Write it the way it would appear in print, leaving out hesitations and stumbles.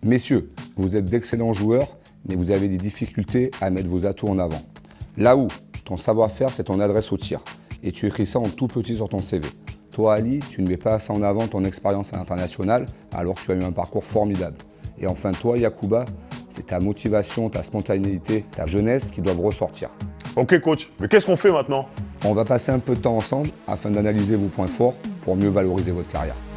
Messieurs, vous êtes d'excellents joueurs, mais vous avez des difficultés à mettre vos atouts en avant. Là où ton savoir-faire, c'est ton adresse au tir. Et tu écris ça en tout petit sur ton CV. Toi, Ali, tu ne mets pas assez en avant ton expérience à l'international, alors que tu as eu un parcours formidable. Et enfin, toi, Yacouba, c'est ta motivation, ta spontanéité, ta jeunesse qui doivent ressortir. Ok coach, mais qu'est-ce qu'on fait maintenant? On va passer un peu de temps ensemble afin d'analyser vos points forts pour mieux valoriser votre carrière.